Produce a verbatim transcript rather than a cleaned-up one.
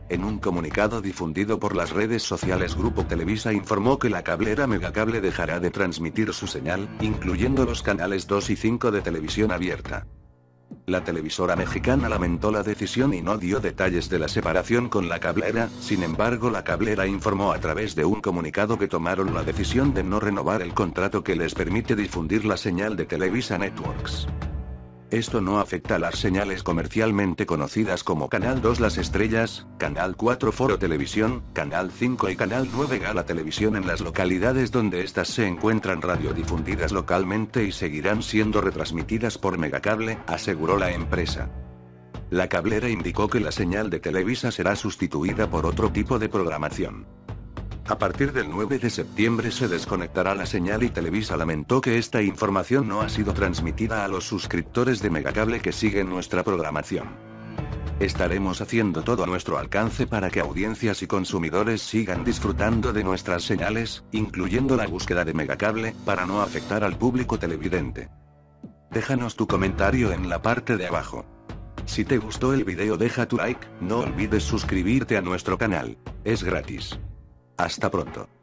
En un comunicado difundido por las redes sociales, Grupo Televisa informó que la cablera Megacable dejará de transmitir su señal, incluyendo los canales dos y cinco de televisión abierta. La televisora mexicana lamentó la decisión y no dio detalles de la separación con la cablera. Sin embargo, la cablera informó a través de un comunicado que tomaron la decisión de no renovar el contrato que les permite difundir la señal de Televisa Networks. Esto no afecta a las señales comercialmente conocidas como Canal dos Las Estrellas, Canal cuatro Foro Televisión, Canal cinco y Canal nueve Gala Televisión en las localidades donde estas se encuentran radiodifundidas localmente y seguirán siendo retransmitidas por Megacable, aseguró la empresa. La cablera indicó que la señal de Televisa será sustituida por otro tipo de programación. A partir del nueve de septiembre se desconectará la señal y Televisa lamentó que esta información no ha sido transmitida a los suscriptores de Megacable que siguen nuestra programación. Estaremos haciendo todo a nuestro alcance para que audiencias y consumidores sigan disfrutando de nuestras señales, incluyendo la búsqueda de Megacable, para no afectar al público televidente. Déjanos tu comentario en la parte de abajo. Si te gustó el video, deja tu like, no olvides suscribirte a nuestro canal. Es gratis. Hasta pronto.